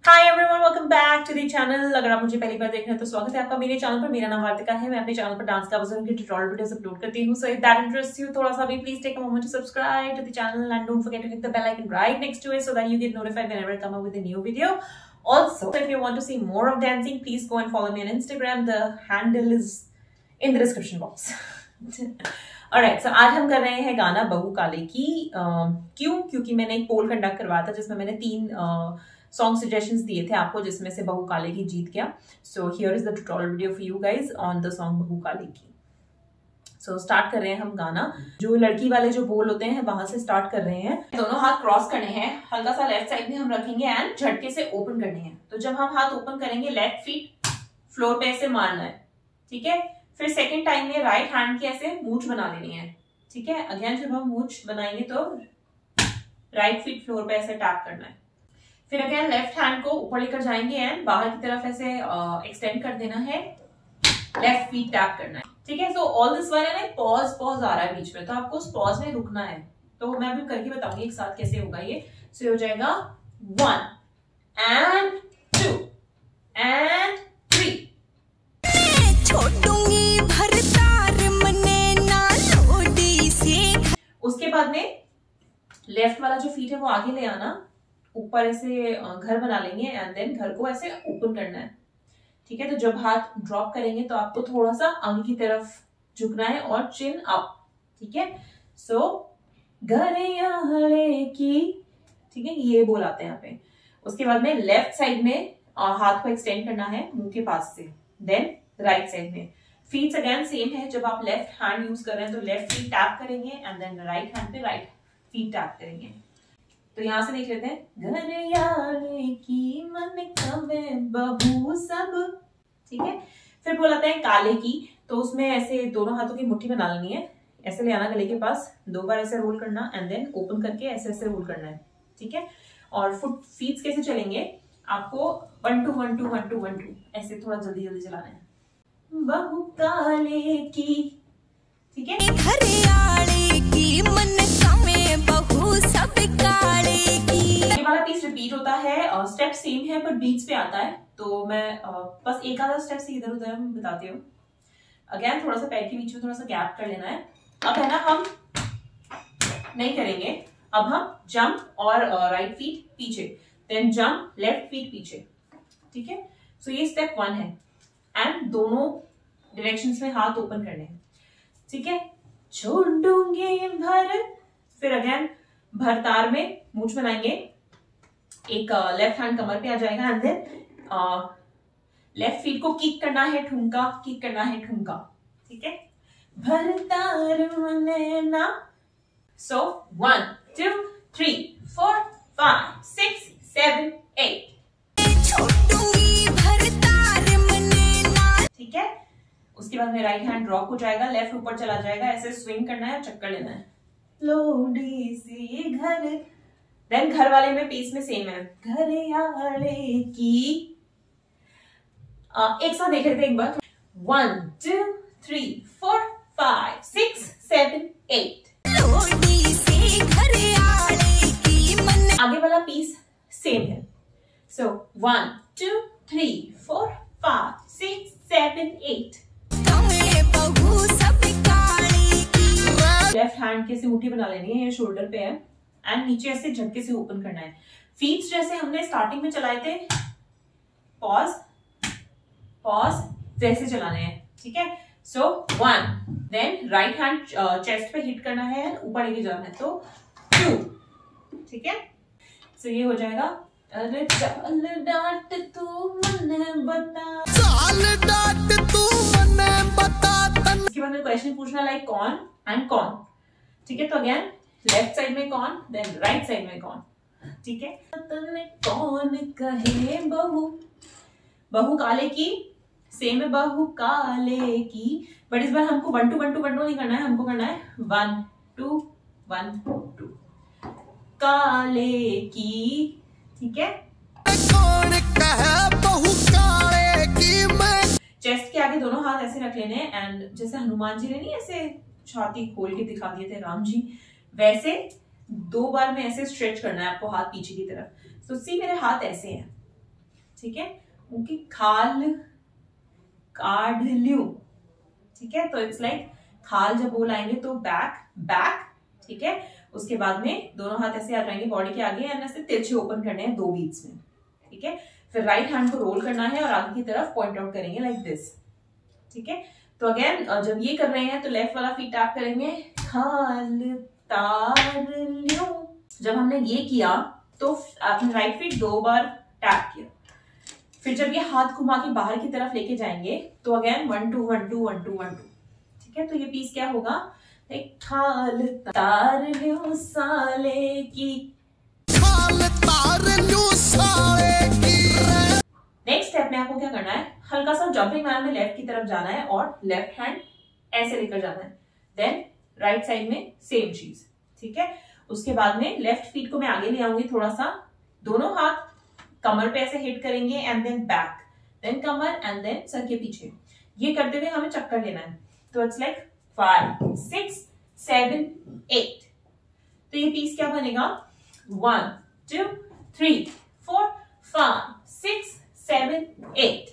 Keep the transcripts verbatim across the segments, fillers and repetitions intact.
Hi everyone, welcome back to the channel. अगर आप मुझे पहली बार देख रहे हैं तो स्वागत है आपका मेरे चैनल पर। मेरा नाम वार्तिका है। मैं अपने चैनल पर डांस का वजन के ट्यूटोरियल वीडियोस अपलोड करती हूं। So if that interests you, थोड़ा सा भी please take a moment to subscribe to the channel and don't forget to hit the bell icon right next to it so that you get notified whenever I come up with a new video. Also, if you want to see more of dancing, please go and follow me on Instagram. The handle is in the description box. Alright, so आज हम कर रहे हैं गाना बहू काले की। uh, क्यों? क्योंकि मैंने एक पोल कंडक्ट करवाया था जिसमें मैंने तीन सॉन्ग सजेशंस दिए थे आपको, जिसमें से बहू काले की जीत गया। So here is the tutorial video for you guys on the song बहू काले की। सो so, स्टार्ट कर रहे हैं हम गाना। जो लड़की वाले जो बोल होते हैं वहां से स्टार्ट कर रहे हैं। दोनों हाथ क्रॉस करने हैं, हल्का सा लेफ्ट साइड में हम रखेंगे एंड झटके से ओपन करने हैं। तो जब हम हाथ ओपन करेंगे, लेफ्ट फीट फ्लोर पे ऐसे मारना है, ठीक है। फिर सेकेंड टाइम में राइट हैंड की ऐसे मूंछ बना लेनी है, ठीक है। अगेन जब हम मूंछ बनाएंगे तो राइट फीट फ्लोर पे ऐसे टैप करना है। फिर अगेन लेफ्ट हैंड को ऊपर लेकर जाएंगे एंड बाहर की तरफ ऐसे एक्सटेंड कर देना है, लेफ्ट फीट टैप करना है, ठीक है। सो ऑल दिस वाले ना पॉज पॉज आ रहा है बीच में, तो आपको उस पॉज में रुकना है। तो मैं अभी करके बताऊंगी एक साथ कैसे होगा ये। सो so, हो जाएगा one and two and three. छोड़ूंगी भरतार मने ना लोडी से। उसके बाद में लेफ्ट वाला जो फीट है वो आगे ले आना, ऊपर ऐसे घर बना लेंगे एंड देन घर को ऐसे ओपन करना है, ठीक है। तो जब हाथ ड्रॉप करेंगे तो आपको थोड़ा सा आगे की तरफ झुकना है और चिन अप, ठीक है। सो घरे की, ठीक है, ये बोल आते हैं यहाँ पे। उसके बाद में लेफ्ट साइड में हाथ को एक्सटेंड करना है मुंह के पास से, देन राइट साइड में फीट अगेन सेम है। जब आप लेफ्ट हैंड यूज कर रहे हैं तो लेफ्ट फीट टैप करेंगे एंड देन राइट हैंड पे राइट फीट टैप करेंगे। तो यहां से देख लेते हैं। घर यारे की मन कवे बहू सब, ठीक है। फिर बोलाते हैं काले की, तो उसमें ऐसे दोनों हाथों की मुट्ठी बना लेनी है, ऐसे ले आना गले के पास, दो बार ऐसे रोल करना एंड देन ओपन करके ऐसे ऐसे रोल करना है, ठीक है। और फुट फीट कैसे चलेंगे आपको, one two one two one two one two ऐसे थोड़ा जल्दी जल्दी चलाना है। बहू काले की, ठीक है। घर यारे की मन कवे बहू सब काले की। ये वाला पीस रिपीट होता है, स्टेप सेम है पर बीट्स पे आता है। तो मैं uh, बस एक आधा स्टेप से इधर उधर बताती हूँ। अगेन थोड़ा सा पैर के बीच में थोड़ा सा गैप कर लेना है। अब है ना, हम नहीं करेंगे, अब हम जंप और राइट uh, फीट पीछे, देन जंप लेफ्ट फीट पीछे, ठीक है। सो ये स्टेप वन है एंड दोनों डायरेक्शंस में हाथ ओपन करने हैं, ठीक है। छोड़ दूंगे भर, फिर अगेन भरतार में मूंछ बनाएंगे, एक लेफ्ट हैंड कमर पे आ जाएगा एंड देन लेफ्ट फीट को किक करना है, ठुमका किक करना है, ठुमका, ठीक है। भरतार मने ना। So one two three four five six seven eight, ठीक है। उसके बाद में राइट हैंड ड्रॉप हो जाएगा, लेफ्ट ऊपर चला जाएगा, ऐसे स्विंग करना है, चक्कर लेना है। लोडी सी घर, देन घर वाले में पीस में सेम है। घर यारे की, आ, एक साथ देख लेते हैं एक बार। One two three four five six seven eight. लोडी सी घर यारे की मन। आगे वाला पीस सेम है। So one two three four five six seven eight. Left hand की ऐसे मुट्ठी बना लेनी है, ये शोल्डर पे है एंड नीचे ऐसे झटके से ओपन करना है। फीट जैसे हमने स्टार्टिंग में चलाए थे, पॉज पॉज वैसे चलाने हैं, ठीक है। So one, then right hand chest पे हिट करना है, ऊपर लेके जाना है, तो टू, ठीक है। सो ये हो जाएगा। अरे चाल डांट तू मने बता, चाल डांट तू मने बता। इसके बाद में क्वेश्चन पूछना लाइक कौन एंड कौन, ठीक है। तो अगेन लेफ्ट साइड में कौन, देन राइट साइड में कौन, ठीक है। तने कौन कहे बहू, बहू काले की, सेम है बहू काले की, बट इस बार हमको one two one two one two नहीं करना है, हमको करना है वन टू वन टू। काले की, ठीक है। कौन कहे बहू काले की। मैं चेस्ट के आगे दोनों हाथ ऐसे रख लेने एंड जैसे हनुमान जी ने नहीं ऐसे छाती खोल के दिखा दिए थे राम जी, वैसे दो बार में ऐसे स्ट्रेच करना है आपको हाथ पीछे की तरफ। तो सी मेरे हाथ ऐसे हैं, ठीक है, मुंह की खाल काढ़ ल्यू, ठीक है। तो इट्स लाइक खाल जब बोल आएंगे तो बैक बैक, ठीक है। उसके बाद में दोनों हाथ ऐसे आ जाएंगे बॉडी के आगे एंड ऐसे तिरछे ओपन करने हैं दो बीट्स में, ठीक है। फिर राइट हैंड को रोल करना है और आगे की तरफ पॉइंट आउट करेंगे लाइक दिस, ठीक है। तो अगेन जब ये कर रहे हैं तो लेफ्ट वाला फीट टैप करेंगे खाल तार ल्यू। जब हमने ये किया तो आपने राइट फीट दो बार टैप किया। फिर जब ये हाथ घुमा के बाहर की तरफ लेके जाएंगे तो again one two one two one two one two, ठीक है। तो ये पीस क्या होगा, एक खाल तार ल्यू साले की, खाल तार ल्यू साले की। नेक्स्ट स्टेप में आपको क्या करना है, हल्का सा जंपिंग मैनर में लेफ्ट की तरफ जाना है और लेफ्ट हैंड ऐसे लेकर जाना है। देन राइट साइड में सेम चीज, ठीक है। उसके बाद में लेफ्ट फीट को मैं आगे ले आऊंगी थोड़ा सा, दोनों हाथ कमर पे ऐसे हिट करेंगे एंड देन बैक, देन कमर एंड देन सर के पीछे। ये करते हुए हमें चक्कर लेना है। तो it's like five six seven eight. तो ये पीस क्या बनेगा, one two three four five six seven eight.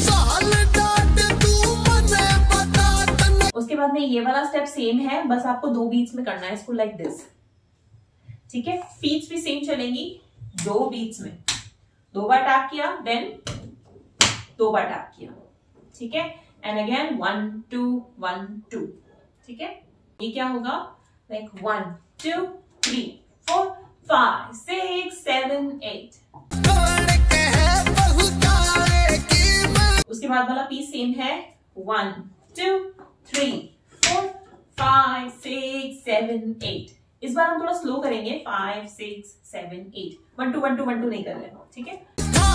उसके बाद में ये वाला स्टेप सेम है, बस आपको दो बीट्स में करना है इसको लाइक दिस, ठीक है। फीट्स भी सेम चलेंगी, दो बीट्स में दो बार टैप किया देन दो बार टैप किया, ठीक है। And again one two one two, ठीक है। ये क्या होगा, like one two three four five six seven eight. उसके बाद वाला पीस सेम है, one two three four five six seven eight. इस बार हम थोड़ा स्लो करेंगे, five six seven eight, one two one two one two नहीं कर रहे, ठीक है।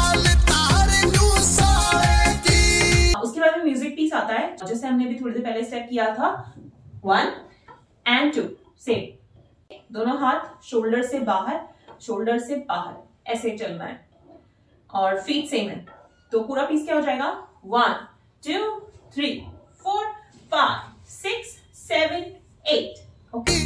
उसके बाद में म्यूजिक पीस आता है, जैसे हमने भी थोड़ी देर पहले स्टेप किया था, वन एंड टू सेम, दोनों हाथ शोल्डर से बाहर शोल्डर से बाहर ऐसे चलना है और फीट सेम है। तो पूरा पीस क्या हो जाएगा, one two three four five six seven eight, okay.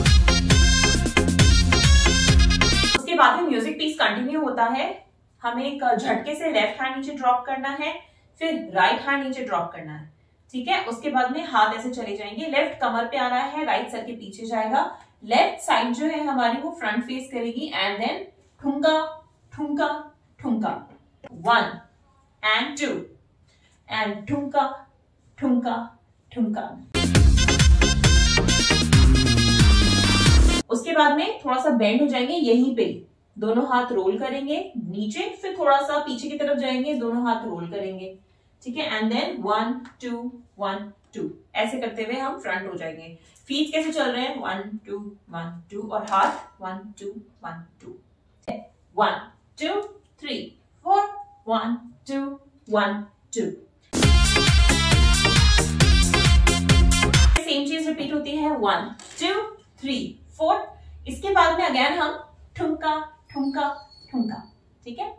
उसके बाद में म्यूजिक पीस कंटिन्यू होता है। हमें एक झटके से लेफ्ट हैंड नीचे ड्रॉप करना है, फिर राइट हैंड नीचे ड्रॉप करना है, ठीक है। उसके बाद में हाथ ऐसे चले जाएंगे, लेफ्ट कमर पे आ रहा है, राइट सर के पीछे जाएगा, लेफ्ट साइड जो है हमारी वो फ्रंट फेस करेगी एंड देन ठुमका ठुमका ठुमका, वन एंड टू एंड ठुमका ठुमका ठुमका। उसके बाद में थोड़ा सा बेंड हो जाएंगे, यहीं पे दोनों हाथ रोल करेंगे नीचे, फिर थोड़ा सा पीछे की तरफ जाएंगे, दोनों हाथ रोल करेंगे, ठीक है। And then one two one two, ऐसे करते हुए हम फ्रंट हो जाएंगे। फीट कैसे चल रहे हैं, वन टू वन टू और हाथ one two one two, one two three four one two one two. Same चीज रिपीट होती है, वन टू थ्री फोर। इसके बाद में अगेन हम ठुमका ठुमका ठुमका, ठीक है।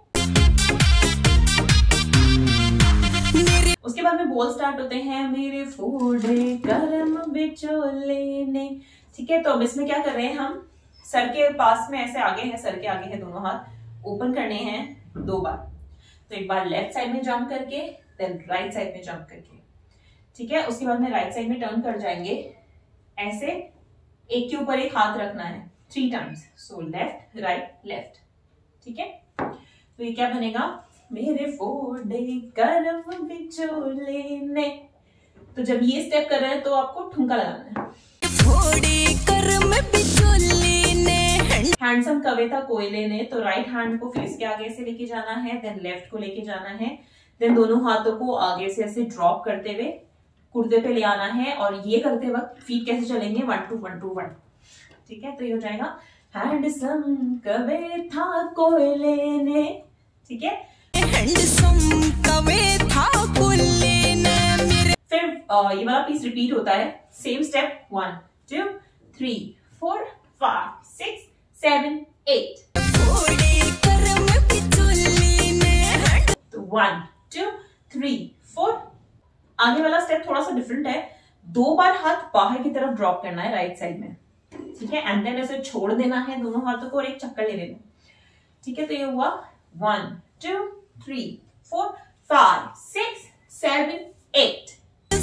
उसके बाद में बोल स्टार्ट होते हैं, मेरे फोड़े करम बिचोले ने, ठीक है। तो अब इसमें क्या कर रहे हैं, हम सर के पास में ऐसे आगे है, सर के आगे है, दोनों हाथ ओपन करने हैं दो बार। तो एक बार लेफ्ट साइड में जंप करके देन राइट साइड में जंप करके, ठीक है। उसके बाद में राइट साइड में टर्न कर जाएंगे, ऐसे एक के ऊपर एक हाथ रखना है three times, so left right left, ठीक है। तो ये क्या बनेगा, मेरे फोड़े करम बिचोले ने। तो जब ये स्टेप कर रहे हैं तो आपको ठुमका लगाना है, फोड़े करम बिचोले ने, हैंडसम कविता कोयले ने। तो राइट हैंड को फेस के आगे से लेके जाना है, देन लेफ्ट को लेके जाना है, देन दोनों हाथों को आगे से ऐसे ड्रॉप करते हुए कुर्ते पे ले आना है। और ये करते वक्त फीट कैसे चलेंगे, one two one two one, ठीक है। तो ये हो जाएगा, हैंडसम कविता कोयले ने, ठीक है। फिर ये वाला पीस रिपीट होता है, same step, one two three four five six seven eight. तो वन टू थ्री फोर। आगे वाला स्टेप थोड़ा सा डिफरेंट है, दो बार हाथ बाहर की तरफ ड्रॉप करना है राइट साइड में, ठीक है। एंड देन ऐसे छोड़ देना है दोनों हाथों को और एक चक्कर ले लेना, ठीक है। तो ये हुआ one two three four five six seven eight.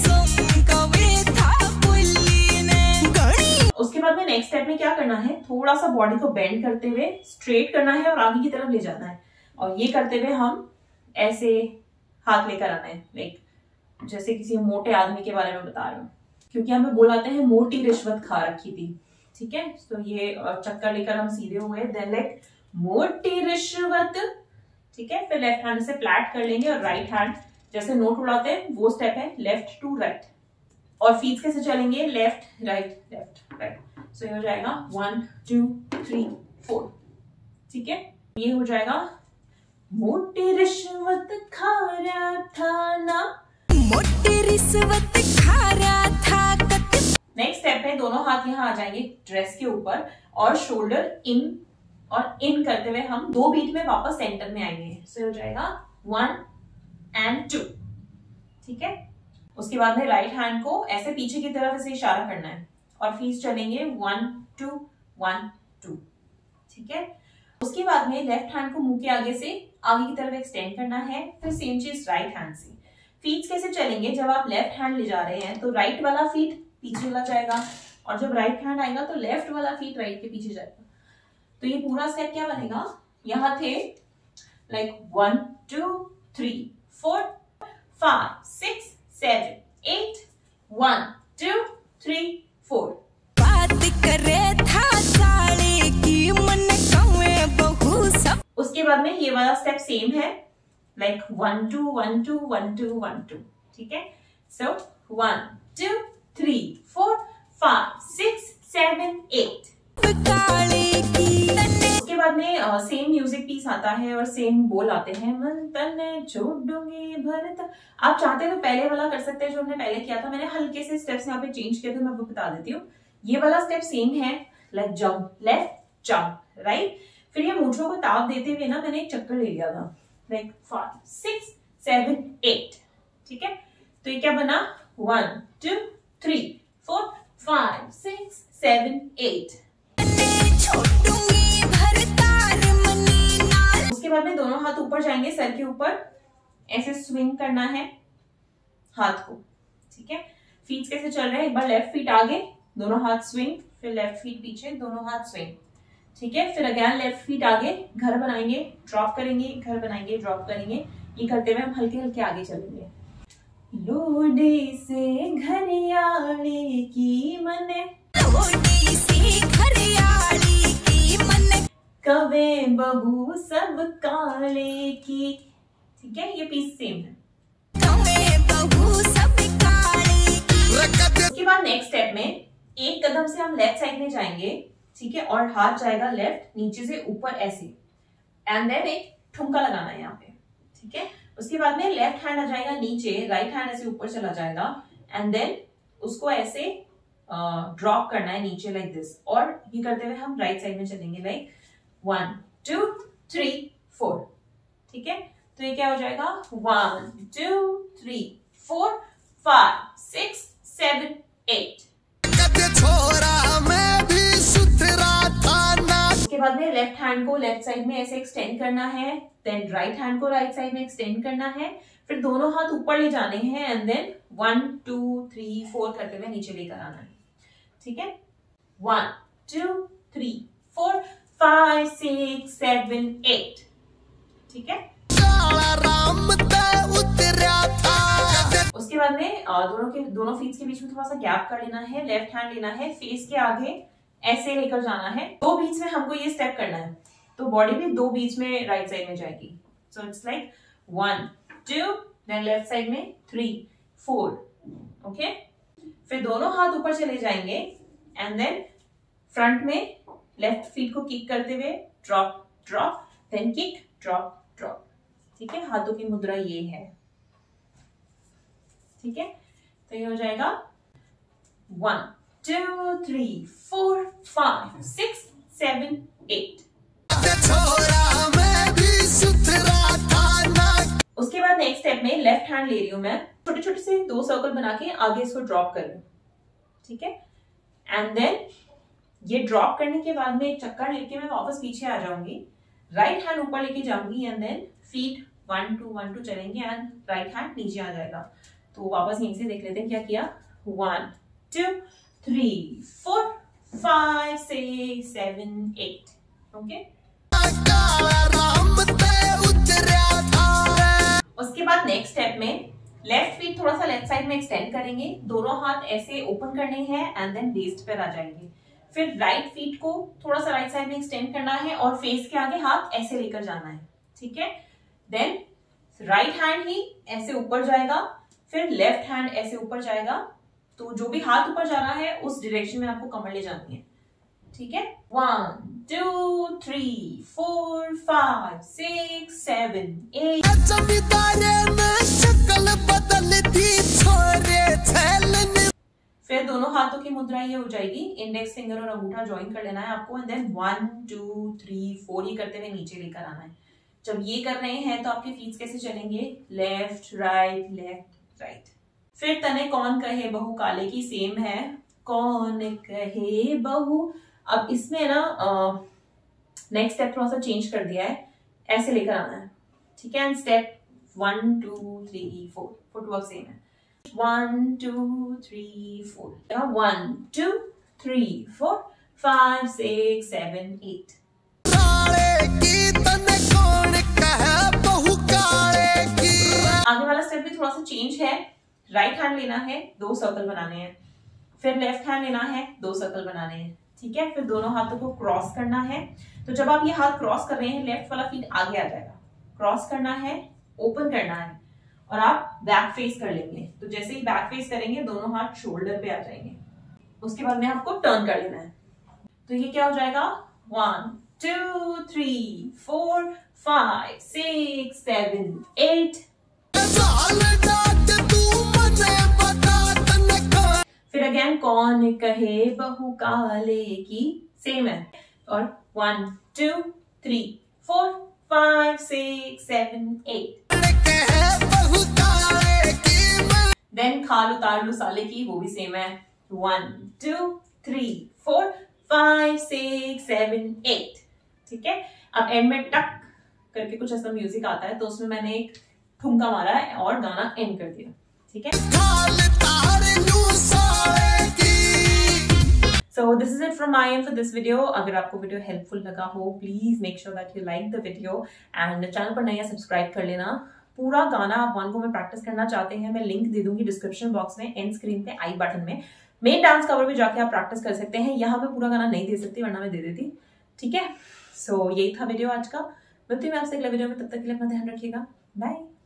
उसके बाद में नेक्स्ट स्टेप में क्या करना है, थोड़ा सा बॉडी को बेंड करते हुए स्ट्रेट करना है और आगे की तरफ ले जाना है। और ये करते हुए हम ऐसे हाथ लेकर आना है, लाइक जैसे किसी मोटे आदमी के बारे में बता रहे हूँ, क्योंकि हमें बोलाते हैं मोटी रिश्वत खा रखी थी। ठीक है, तो ये चक्कर लेकर हम सीधे हुए, देन लाइक मोटी रिश्वत। ठीक है, फिर लेफ्ट हैंड से फ्लैट कर लेंगे और राइट हैंड जैसे नोट उड़ाते हैं वो स्टेप है लेफ्ट टू राइट। और फीट कैसे चलेंगे, left right left right. So ये हो जाएगा वन टू थ्री फोर। ठीक है, ये हो जाएगा मोटी रिश्वत खा रहा था ना, मोटी रिश्वत खा रहा था। नेक्स्ट स्टेप है दोनों हाथ यहाँ आ जाएंगे ड्रेस के ऊपर और शोल्डर इन और इन करते हुए हम दो बीट में वापस सेंटर में आएंगे। सो हो जाएगा वन एंड टू। ठीक है, उसके बाद में राइट हैंड को ऐसे पीछे की तरफ ऐसे इशारा करना है और फीस चलेंगे वन टू वन टू। ठीक है, उसके बाद में लेफ्ट हैंड को मुंह के आगे से आगे की तरफ एक्सटेंड करना है, फिर सेम चीज राइट हैंड से। फीट कैसे चलेंगे, जब आप लेफ्ट हैंड ले जा रहे हैं तो राइट वाला फीट पीछे वाला जाएगा और जब राइट हैंड आएगा तो लेफ्ट वाला फीट राइट के पीछे जाएगा। तो ये पूरा स्टेप क्या बनेगा, यहाँ थे like one two three four five six seven eight one two three four. बात करे था साले की मन कवे बहु सब। उसके बाद में ये वाला स्टेप सेम है, like one two one two one two one two. ठीक है, so one two three four five six seven eight. उसके बाद में सेम uh, म्यूजिक पीस आता है और सेम बोल आते हैं, मन तन छोड़ दूंगी भरत। आप चाहते हैं तो पहले वाला कर सकते हैं जो हमने पहले किया था, मैंने हल्के से स्टेप्स यहाँ पे चेंज किए थे, मैं वो बता देती हूँ। ये वाला स्टेप सेम है, like jump left jump right. फिर ये मूंछों को ताप देते हुए ना मैंने एक चक्कर ले लिया था, like five six seven eight. ठीक है, तो ये क्या बना, one two three four five six seven eight. उसके बाद में दोनों हाथ ऊपर जाएंगे सर के ऊपर, ऐसे स्विंग करना है हाथ को। ठीक है, फीट कैसे चल रहे हैं, एक बार लेफ्ट फीट आगे दोनों हाथ स्विंग, फिर लेफ्ट फीट पीछे दोनों हाथ स्विंग। ठीक है, फिर अगेन लेफ्ट फीट आगे घर बनाएंगे ड्रॉप करेंगे, घर बनाएंगे ड्रॉप करेंगे। ये करते हुए हम हल्के हल्के आगे चलेंगे। लोडे से घरियाली की मने, लोडे से घरियाली की मने, कवे बहू सब काले की। ठीक है, ये पीस सेम है। कवे बहू सब काले की। उसके बाद नेक्स्ट स्टेप में एक कदम से हम लेफ्ट साइड में जाएंगे। ठीक है, और हाथ जाएगा लेफ्ट नीचे से ऊपर ऐसे, एंड देन एक ठुमका लगाना है यहाँ पे। ठीक है, उसके बाद में लेफ्ट हैंड आ जाएगा नीचे, राइट हैंड ऐसे ऊपर चला जाएगा एंड देन उसको ऐसे ड्रॉप uh, करना है नीचे लाइक दिस। और ये करते हुए हम राइट साइड में चलेंगे like one two three four. ठीक है, तो ये क्या हो जाएगा, one two three four five six seven eight. उसके बाद में लेफ्ट हैंड को लेफ्ट साइड में ऐसे एक्सटेंड करना है, देन राइट हैंड को राइट साइड में एक्सटेंड करना है, फिर दोनों हाथ ऊपर ले जाने हैं and then one two three four करते हुए नीचे लेकर आना है। ठीक है, one two three four five six seven eight. ठीक है, उसके बाद में दोनों के दोनों फीट के बीच में थोड़ा सा गैप कर लेना है, लेफ्ट हैंड लेना है, फेस के आगे ऐसे लेकर जाना है। दो बीच में हमको ये स्टेप करना है, तो बॉडी भी दो बीच में राइट साइड में जाएगी। So it's like one two then left side में थ्री फोर। ओके, फिर दोनों हाथ ऊपर चले जाएंगे एंड देन फ्रंट में लेफ्ट फीट को किक करते हुए drop drop then kick drop drop. ठीक है, हाथों की मुद्रा ये है। ठीक है, तो ये हो जाएगा one two three four five six seven eight. उसके बाद नेक्स्ट स्टेप में लेफ्ट हैंड ले रही हूं मैं, छोटे छोटे से दो सर्कल बना के आगे इसको ड्रॉप कर रही हूं। ठीक है, एंड देन ये ड्रॉप करने के बाद में एक चक्कर लेके मैं वापस पीछे आ जाऊंगी, राइट हैंड ऊपर लेके जाऊंगी and then feet one two one two चलेंगे एंड राइट हैंड नीचे आ जाएगा। तो वापस यहीं से देख लेते हैं क्या किया। One two three four five six seven eight. Okay, उसके बाद नेक्स्ट स्टेप में लेफ्ट फीट थोड़ा सा लेफ्ट साइड में एक्सटेंड करेंगे, दोनों हाथ ऐसे ओपन करने हैं एंड देन वेस्ट पर आ जाएंगे। फिर राइट फीट को थोड़ा सा राइट साइड में एक्सटेंड करना है और फेस के आगे हाथ ऐसे लेकर जाना है, ठीक है। देन राइट हैंड ही ऐसे ऊपर जाएगा, फिर लेफ्ट हैंड ऐसे ऊपर जाएगा। तो जो भी हाथ ऊपर जा रहा है उस डायरेक्शन में आपको कमर ले जानी है, ठीक है। One two three four five six seven eight. फिर दोनों हाथों की मुद्रा ये हो जाएगी, इंडेक्स फिंगर और अंगूठा ज्वाइन कर लेना है आपको and then one two three four ये करते हुए नीचे लेकर आना है। जब ये कर रहे हैं तो आपके फीट कैसे चलेंगे, लेफ्ट राइट लेफ्ट राइट। फिर तने कौन कहे बहू काले की सेम है, कौन कहे बहू। अब इसमें ना नेक्स्ट स्टेप थोड़ा सा चेंज कर दिया है, ऐसे लेकर आना है, ठीक है। And step one two three four, footwork same है। One two three four, one two three four five six seven eight. आगे वाला स्टेप भी थोड़ा सा चेंज है, राइट हैंड लेना है, दो सर्कल बनाने हैं, फिर लेफ्ट हैंड लेना है, दो सर्कल बनाने हैं, ठीक है। फिर दोनों हाथों को क्रॉस करना है। तो जब आप ये हाथ क्रॉस कर रहे हैं लेफ्ट वाला फीट आगे आ जाएगा, क्रॉस करना है, ओपन करना है और आप बैक फेस कर लेंगे। तो जैसे ही बैक फेस करेंगे दोनों हाथ शोल्डर पे आ जाएंगे। उसके बाद में आपको टर्न कर लेना है। तो ये क्या हो जाएगा, one two three four five six seven eight. फिर अगेन कौन कहे बहू काले की, सेम है। और one two three four five six seven eight. Then खाल उतार लो साले की, वो भी सेम है। One two three four five six seven eight, ठीक है। अब एंड में टक करके कुछ ऐसा म्यूजिक आता है, तो उसमें मैंने एक ठुमका मारा है और गाना एंड कर दिया, ठीक है। So this is it from my end for this video. अगर आपको वीडियो हेल्पफुल लगा हो please make sure that you like the video and channel पर नए हैं सब्सक्राइब कर लेना। पूरा गाना आप वन को में प्रैक्टिस करना चाहते हैं, मैं लिंक दे दूंगी डिस्क्रिप्शन बॉक्स में, एंड स्क्रीन पे आई बटन में। मेन डांस कवर भी जाके आप प्रैक्टिस कर सकते हैं, यहाँ पे पूरा गाना नहीं दे सकती वरना मैं दे देती, ठीक है। सो so, यही था वीडियो आज का। मिलती हूँ आपसे अगले वीडियो में, तब तक के लिए अपना ध्यान रखिएगा, बाय।